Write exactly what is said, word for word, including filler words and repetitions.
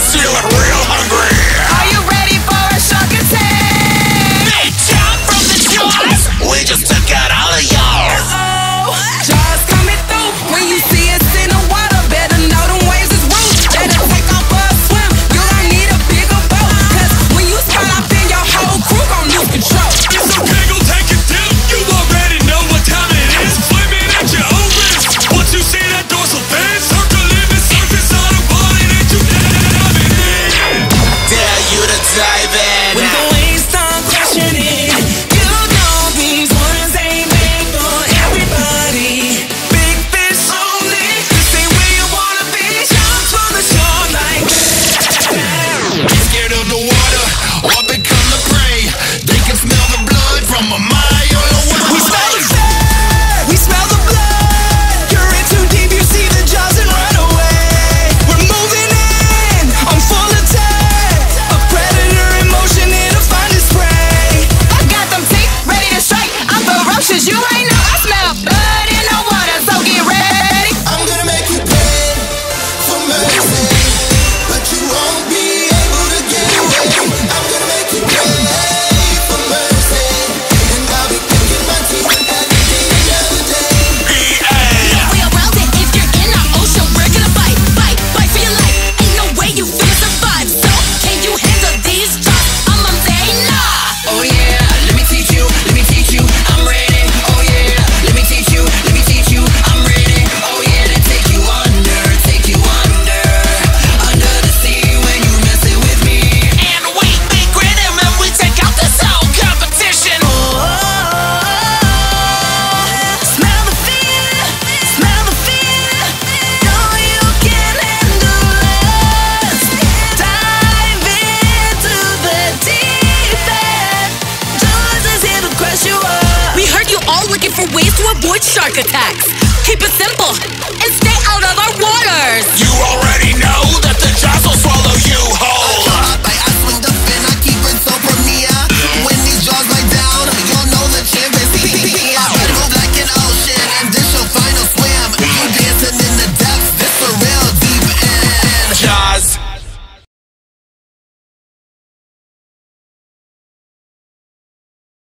feeling real hungry. Are you ready for a shark attack? Big jump from the jaws. We just took out all of y'all. Uh-oh, jaws coming through. When you see us in the water, better know them waves is rude. Better take off for a swim. You don't need a bigger boat, cause when you start off in your whole crew gon' lose control. It's okay, go take a dip. You already know what time it is. Flaming at your own risk. Once you see that dorsal fin, circle in the surface on a body that you dive in. Dare you to dive in. When the waves start crashing in, you know these ones ain't made for everybody. Big fish only. This ain't where you wanna be. Jump to the shore like Get scared of the water or become the prey. They can smell the blood from a mile away. we smell the blood. We smell the blood. You're in too deep, you see the jaws and run away. We're moving in on full attack. A predator in motion in a find its prey. I got them teeth ready to strike. I'm ferocious, you ain't know. I smell blood in the water, so get ready. I'm gonna make you pay for mercy, but you won't be able to get away. I'm gonna make you pay for mercy, and I'll be picking my teeth at the end of the day. We around it. If you're in our ocean, we're gonna fight, fight, fight for your life. Ain't no way you finna survive. So can you handle these drops? I'ma say nah. Oh yeah, let me teach you, let me teach you. I'm ready. Oh yeah, let me teach you, let me teach you. I'm ready. Oh yeah, to take you under, take you under, under the sea when you messing with me. And we be gritty when we take out this whole competition. Oh, smell the fear, smell the fear. Know you can handle us. Dive into the deep end. Jaws is here to crush you up. We heard you all looking for ways to avoid shark attacks. Keep it simple and stay out of our waters. You already know that the jaws will swallow